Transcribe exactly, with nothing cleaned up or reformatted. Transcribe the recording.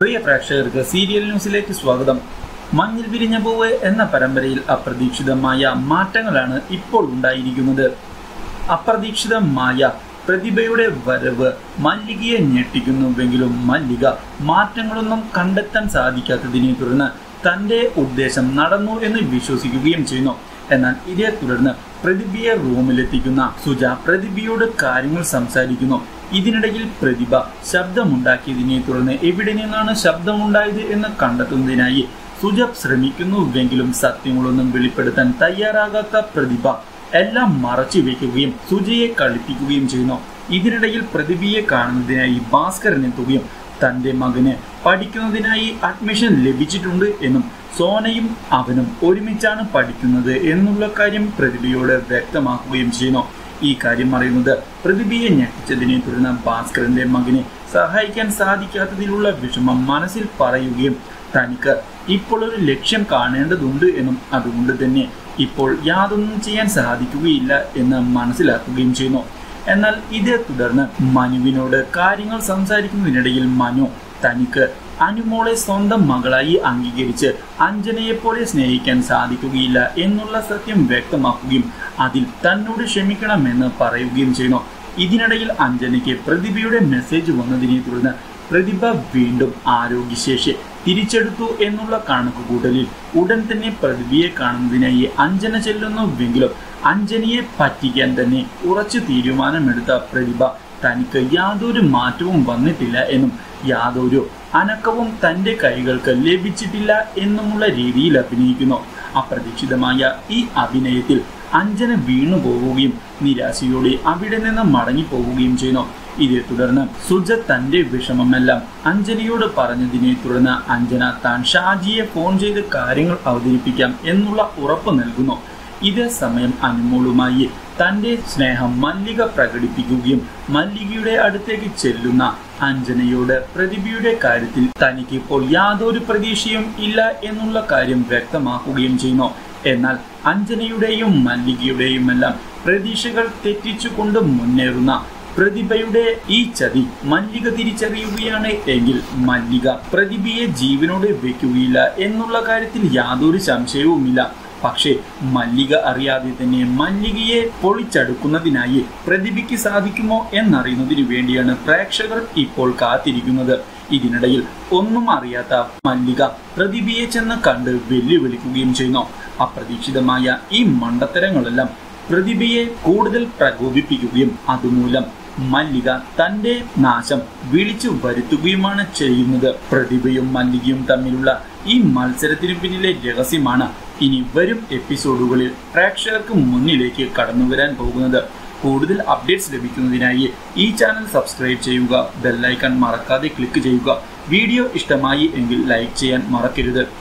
പ്രിയ പ്രേക്ഷകർക്ക് സീരിയൽ ന്യൂസിലേക്ക് സ്വാഗതം. മഞ്ഞിൽ വിരിഞ്ഞ പൂവ് എന്ന പരമ്പരയിൽ അപ്രതീക്ഷിതമായ മാറ്റങ്ങളാണ് ഇപ്പോൾ ഉണ്ടായിരിക്കുന്നത്. അപ്രതീക്ഷിതമായ പ്രതിഭയുടെ വരവ് മല്ലികയെ ഞെട്ടിക്കുന്നുവെങ്കിലും മല്ലിക മാറ്റങ്ങളൊന്നും കണ്ടെത്താൻ സാധിക്കാത്തതിനെ തുടർന്ന് തന്റെ ഉദ്ദേശം നടന്നു എന്ന് വിശ്വസിക്കുകയും ചെയ്യുന്നു. എന്നാൽ ഇതേ തുടർന്ന് പ്രതിഭയെ റൂമിലെത്തിക്കുന്ന സുജ പ്രതിഭയോട് കാര്യങ്ങൾ സംസാരിക്കുന്നു. ഇതിനിടയിൽ പ്രതിഭ ശബ്ദമുണ്ടാക്കിയതിനെ തുടർന്ന് എവിടെ നിന്നാണ് ശബ്ദമുണ്ടായത് എന്ന് കണ്ടെത്തുന്നതിനായി സുജ ശ്രമിക്കുന്നുവെങ്കിലും സത്യങ്ങളൊന്നും വെളിപ്പെടുത്താൻ തയ്യാറാകാത്ത പ്രതിഭ എല്ലാം മറച്ചു വയ്ക്കുകയും സുജയെ കളിപ്പിക്കുകയും ചെയ്യുന്നു. ഇതിനിടയിൽ പ്രതിഭയെ കാണുന്നതിനായി ഭാസ്കരൻ എത്തുകയും തന്റെ മകന് പഠിക്കുന്നതിനായി അഡ്മിഷൻ ലഭിച്ചിട്ടുണ്ട് എന്നും സോനയും അവനും ഒരുമിച്ചാണ് പഠിക്കുന്നത് എന്നുള്ള കാര്യം പ്രതിഭയോട് വ്യക്തമാക്കുകയും ചെയ്യുന്നു. ഈ കാര്യം അറിയുന്നത് പ്രതിഭയെ ഞെട്ടിച്ചതിനെ തുടർന്ന് ഭാസ്കരന്റെ മകനെ സഹായിക്കാൻ സാധിക്കാത്തതിലുള്ള വിഷമം മനസ്സിൽ പറയുകയും തനിക്ക് ഇപ്പോൾ ഒരു ലക്ഷ്യം കാണേണ്ടതുണ്ട് എന്നും അതുകൊണ്ട് തന്നെ ഇപ്പോൾ യാതൊന്നും ചെയ്യാൻ സാധിക്കുകയില്ല എന്ന് മനസ്സിലാക്കുകയും ചെയ്യുന്നു. എന്നാൽ ഇതേ തുടർന്ന് മനുവിനോട് കാര്യങ്ങൾ സംസാരിക്കുന്നതിനിടയിൽ മനു തനിക്ക് അനുമോളെ സ്വന്തം മകളായി അംഗീകരിച്ച് അഞ്ജനയെ പോലെ സ്നേഹിക്കാൻ സാധിക്കുകയില്ല എന്നുള്ള സത്യം വ്യക്തമാക്കുകയും അതിൽ തന്നോട് ക്ഷമിക്കണമെന്ന് പറയുകയും ചെയ്യുന്നു. ഇതിനിടയിൽ അഞ്ജനയ്ക്ക് പ്രതിഭയുടെ മെസ്സേജ് വന്നതിനെ തുടർന്ന് പ്രതിഭ വീണ്ടും ആരോഗ്യശേഷി തിരിച്ചെടുത്തു എന്നുള്ള കണക്കുകൂട്ടലിൽ ഉടൻ തന്നെ പ്രതിഭയെ കാണുന്നതിനായി അഞ്ജന ചെല്ലുന്നുവെങ്കിലും അഞ്ജനയെ പറ്റിക്കാൻ തന്നെ ഉറച്ചു തീരുമാനമെടുത്ത പ്രതിഭ തനിക്ക് യാതൊരു മാറ്റവും വന്നിട്ടില്ല എന്നും യാതൊരു അനക്കവും തന്റെ കൈകൾക്ക് ലഭിച്ചിട്ടില്ല എന്നുമുള്ള രീതിയിൽ അഭിനയിക്കുന്നു. അപ്രതീക്ഷിതമായ ഈ അഭിനയത്തിൽ അഞ്ജന വീണു പോവുകയും നിരാശയോടെ അവിടെ നിന്ന് മടങ്ങിപ്പോവുകയും ചെയ്യുന്നു. ഇതേ തുടർന്ന് സുജ തന്റെ വിഷമമെല്ലാം അഞ്ജനയോട് പറഞ്ഞതിനെ തുടർന്ന് അഞ്ജന താൻ ഷാജിയെ ഫോൺ ചെയ്ത് കാര്യങ്ങൾ അവതരിപ്പിക്കാം എന്നുള്ള ഉറപ്പ് നൽകുന്നു. ഇതേ സമയം അനുമോളുമായി തന്റെ സ്നേഹം മല്ലിക പ്രകടിപ്പിക്കുകയും മല്ലികയുടെ അടുത്തേക്ക് ചെല്ലുന്ന അഞ്ജനയോട് പ്രതിഭയുടെ കാര്യത്തിൽ തനിക്ക് ഇപ്പോൾ യാതൊരു പ്രതീക്ഷയും ഇല്ല എന്നുള്ള കാര്യം വ്യക്തമാക്കുകയും ചെയ്യുന്നു. എന്നാൽ അഞ്ജനയുടെയും മല്ലികയുടെയും എല്ലാം പ്രതീക്ഷകൾ തെറ്റിച്ചുകൊണ്ട് മുന്നേറുന്ന പ്രതിഭയുടെ ഈ ചതി മല്ലിക തിരിച്ചറിയുകയാണ് എങ്കിൽ മല്ലിക പ്രതിഭയെ ജീവനോടെ വെക്കുകയില്ല എന്നുള്ള കാര്യത്തിൽ യാതൊരു സംശയവുമില്ല. പക്ഷേ മല്ലിക അറിയാതെ തന്നെ മല്ലികയെ പൊളിച്ചടുക്കുന്നതിനായി പ്രതിഭയ്ക്ക് സാധിക്കുമോ എന്നറിയുന്നതിനു വേണ്ടിയാണ് പ്രേക്ഷകർ ഇപ്പോൾ കാത്തിരിക്കുന്നത്. ഇതിനിടയിൽ ഒന്നും അറിയാത്ത മല്ലിക പ്രതിഭയെ ചെന്ന് കണ്ട് വെല്ലുവിളിക്കുകയും ചെയ്യുന്നു. അപ്രതീക്ഷിതമായ ഈ മണ്ടത്തരങ്ങളെല്ലാം പ്രതിഭയെ കൂടുതൽ പ്രകോപിപ്പിക്കുകയും അതുമൂലം മല്ലിക തന്റെ നാശം വിളിച്ചു വരുത്തുകയുമാണ് ചെയ്യുന്നത്. പ്രതിഭയും മല്ലികയും തമ്മിലുള്ള ഈ മത്സരത്തിനു പിന്നിലെ രഹസ്യമാണ് ഇനി വരും എപ്പിസോഡുകളിൽ പ്രേക്ഷകർക്ക് മുന്നിലേക്ക് കടന്നു വരാൻ പോകുന്നത്. കൂടുതൽ അപ്ഡേറ്റ്സ് ലഭിക്കുന്നതിനായി ഈ ചാനൽ സബ്സ്ക്രൈബ് ചെയ്യുക, ബെല്ലൈക്കൺ മറക്കാതെ ക്ലിക്ക് ചെയ്യുക. വീഡിയോ ഇഷ്ടമായി എങ്കിൽ ലൈക്ക് ചെയ്യാൻ മറക്കരുത്.